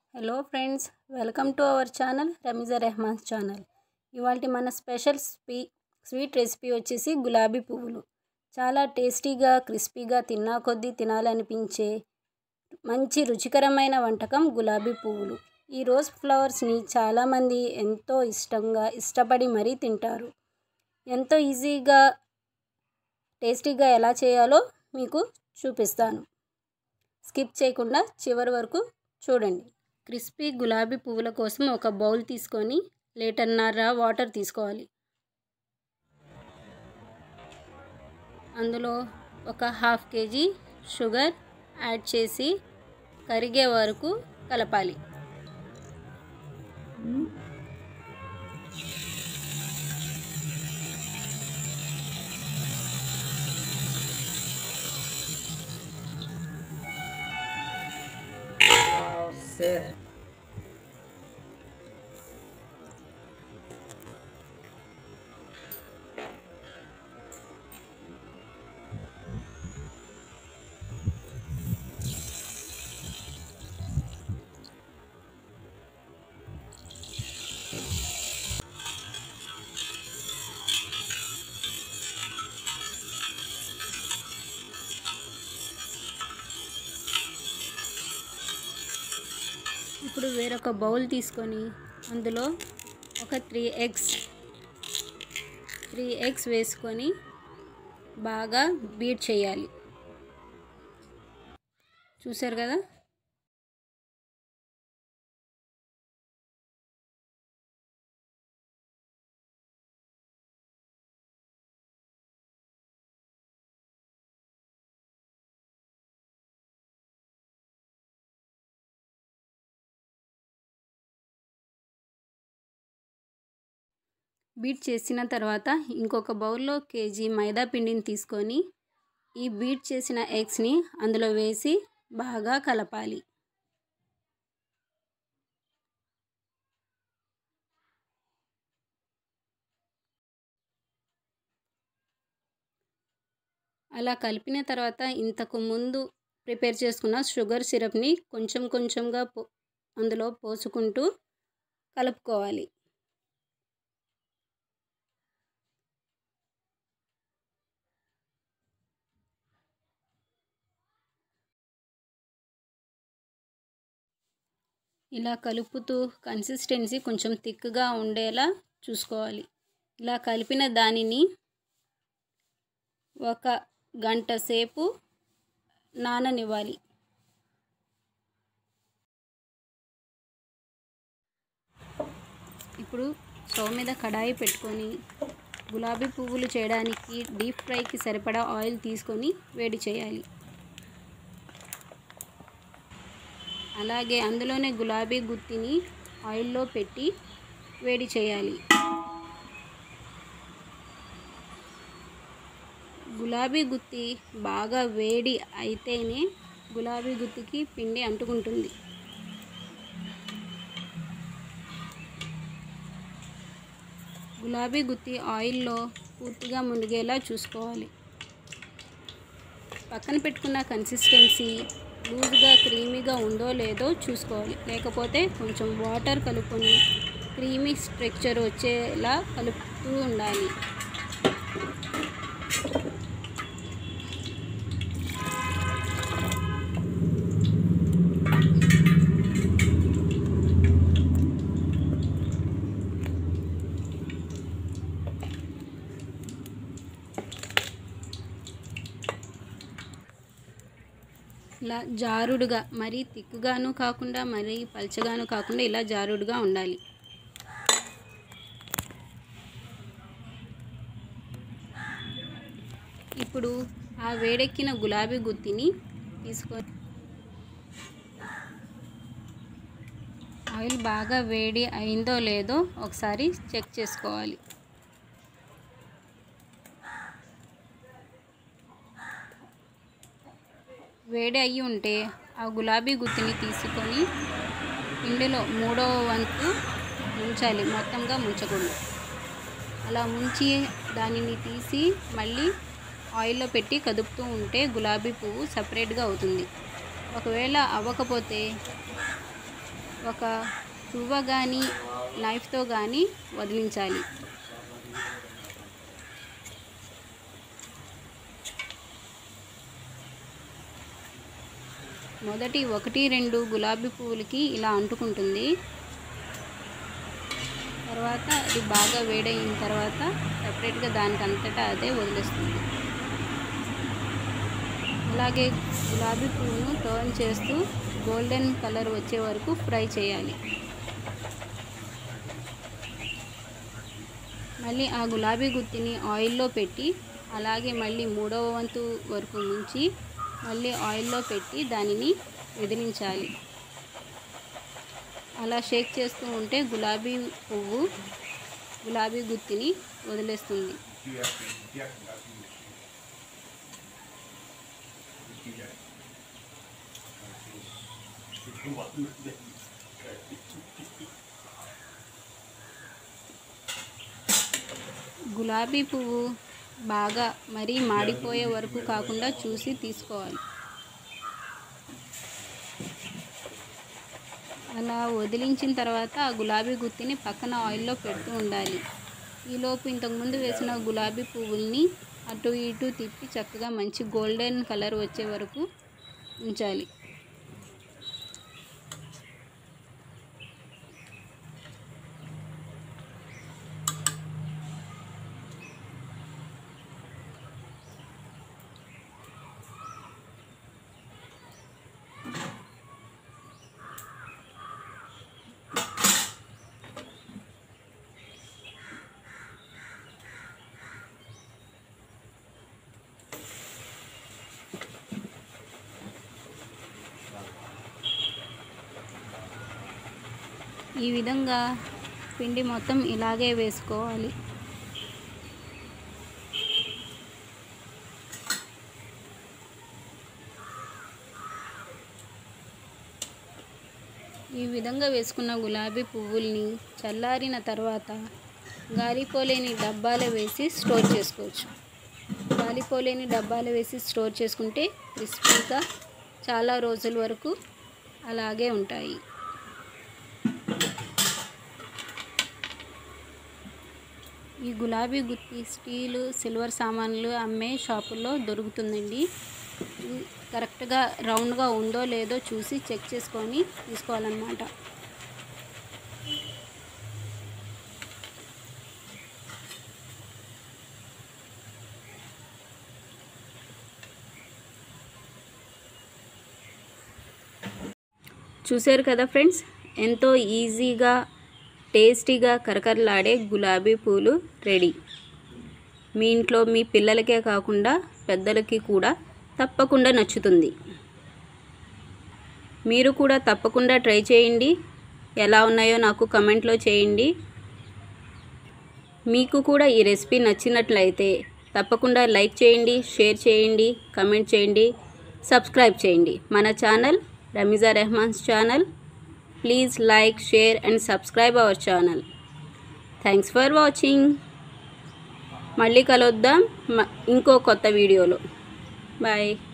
Hello friends, welcome to our channel Rameeza Rehman's channel. ఇవాళ మన special sweet recipe వచ్చేసి గులాబీ పువ్వులు. చాలా టేస్టీగా క్రిస్పీగా తిన్నా కొద్దీ తినాలనిపించే మంచి రుచికరమైన వంటకం గులాబీ పువ్వులు. ఈ రోజ్ ఫ్లవర్స్ని చాలామంది ఎంతో ఇష్టపడి మరీ తింటారు. ఎంతో ఈజీగా టేస్టీగా ఎలా చేయాలో మీకు చూపిస్తాను. స్కిప్ చేయకుండా చివరి వరకు చూడండి. క్రిస్పీ గులాబీ పువ్వుల కోసం ఒక బౌల్ తీసుకొని లీటర్న్నర వాటర్ తీసుకోవాలి. అందులో ఒక ½ kg షుగర్ యాడ్ చేసి కరిగే వరకు కలపాలి. ఇప్పుడు వేరొక బౌల్ తీసుకొని అందులో ఒక 3 eggs వేసుకొని బాగా బీట్ చేయాలి. చూసారు కదా. బీట్ చేసిన తర్వాత ఇంకొక బౌల్లో kg మైదా పిండిని తీసుకొని ఈ బీట్ చేసిన ఎగ్స్ని అందులో వేసి బాగా కలపాలి. అలా కలిపిన తర్వాత ఇంతకు ముందు ప్రిపేర్ చేసుకున్న షుగర్ సిరప్ని కొంచెం కొంచెంగా అందులో పోసుకుంటూ కలుపుకోవాలి. ఇలా కలుపుతూ కన్సిస్టెన్సీ కొంచెం థిక్గా ఉండేలా చూసుకోవాలి. ఇలా కలిపిన దానిని 1 గంట సేపు నాననివ్వాలి. ఇప్పుడు స్టవ్ మీద కడాయి పెట్టుకొని గులాబీ పువ్వులు చేయడానికి డీప్ ఫ్రైకి సరిపడా ఆయిల్ తీసుకొని వేడి చేయాలి. అలాగే అందులోనే గులాబీ గుత్తిని ఆయిల్లో పెట్టి వేడి చేయాలి. గులాబీ గుత్తి బాగా వేడి అయితేనే గులాబీ గుత్తికి పిండి అంటుకుంటుంది. గులాబీ గుత్తి ఆయిల్లో పూర్తిగా మునిగేలా చూసుకోవాలి. పక్కన పెట్టుకున్న కన్సిస్టెన్సీ లూజ్గా క్రీమీగా ఉందో లేదో చూసుకోవాలి. లేకపోతే కొంచెం వాటర్ కలుపుకొని క్రీమీ స్ట్రక్చర్ వచ్చేలా కలుపుతూ ఉండాలి. ఇలా జారుడుగా, మరీ తిక్కుగాను కాకుండా మరీ పల్చగాను కాకుండా ఇలా జారుడుగా ఉండాలి. ఇప్పుడు ఆ వేడెక్కిన గులాబీ గుత్తిని తీసుకొని ఆయిల్ బాగా వేడి అయిందో లేదో ఒకసారి చెక్ చేసుకోవాలి. వేడి అయ్యి ఉంటే ఆ గులాబీ గుత్తిని తీసుకొని పిండిలో 3వ వంతు ముంచాలి. మొత్తంగా ముంచకూడదు. అలా ముంచి దానిని తీసి మళ్ళీ ఆయిల్లో పెట్టి కదుపుతూ ఉంటే గులాబీ పువ్వు సపరేట్గా అవుతుంది. ఒకవేళ అవ్వకపోతే ఒక చువ్వ కానీ నైఫ్తో కానీ వదిలించాలి. మొదటి 1-2 గులాబీ పువ్వులకి ఇలా అంటుకుంటుంది. తర్వాత అది బాగా వేడైన తర్వాత సపరేట్గా దానికంతటా అదే వదిలేస్తుంది. అలాగే గులాబీ పువ్వును టర్న్ చేస్తూ గోల్డెన్ కలర్ వచ్చే వరకు ఫ్రై చేయాలి. మళ్ళీ ఆ గులాబీ గుత్తిని ఆయిల్లో పెట్టి అలాగే మళ్ళీ 3వ వంతు వరకు ముంచి మళ్ళీ ఆయిల్లో పెట్టి దానిని విదిలించాలి. అలా షేక్ చేస్తూ ఉంటే గులాబీ పువ్వు గులాబీ గుత్తిని వదిలేస్తుంది. గులాబీ పువ్వు బాగా మరీ మాడిపోయే వరకు కాకుండా చూసి తీసుకోవాలి. అలా వదిలించిన తర్వాత ఆ గులాబీ గుత్తిని పక్కన ఆయిల్లో పెడుతూ ఉండాలి. ఈలోపు ఇంతకుముందు వేసిన గులాబీ పువ్వుల్ని అటు ఇటు తిప్పి చక్కగా మంచి గోల్డెన్ కలర్ వచ్చే వరకు ఉంచాలి. ఈ విధంగా పిండి మొత్తం ఇలాగే వేసుకోవాలి. ఈ విధంగా వేసుకున్న గులాబీ పువ్వుల్ని చల్లారిన తర్వాత గాలిపోలేని డబ్బాలో వేసి స్టోర్ చేసుకోవచ్చు. గాలిపోలేని డబ్బాలో వేసి స్టోర్ చేసుకుంటే క్రిస్పీగా చాలా రోజుల వరకు అలాగే ఉంటాయి. ఈ గులాబీ గుత్తి స్టీలు, సిల్వర్ సామాన్లు అమ్మే షాపుల్లో దొరుకుతుందండి. కరెక్ట్గా రౌండ్గా ఉందో లేదో చూసి చెక్ చేసుకొని తీసుకోవాలన్నమాట. చూశారు కదా ఫ్రెండ్స్, ఎంతో ఈజీగా టేస్టీగా కరకరలాడే గులాబీ పూలు రెడీ. మీ ఇంట్లో మీ పిల్లలకే కాకుండా పెద్దలకి కూడా తప్పకుండా నచ్చుతుంది. మీరు కూడా తప్పకుండా ట్రై చేయండి. ఎలా ఉన్నాయో నాకు కమెంట్లో చేయండి. మీకు కూడా ఈ రెసిపీ నచ్చినట్లయితే తప్పకుండా లైక్ చేయండి, షేర్ చేయండి, కమెంట్ చేయండి, సబ్స్క్రైబ్ చేయండి. మన channel Rameeza Rehman's channel. Please like, share and subscribe our channel. Thanks for watching. మళ్ళీ కలుద్దాం ఇంకో కొత్త వీడియోలో. బాయ్.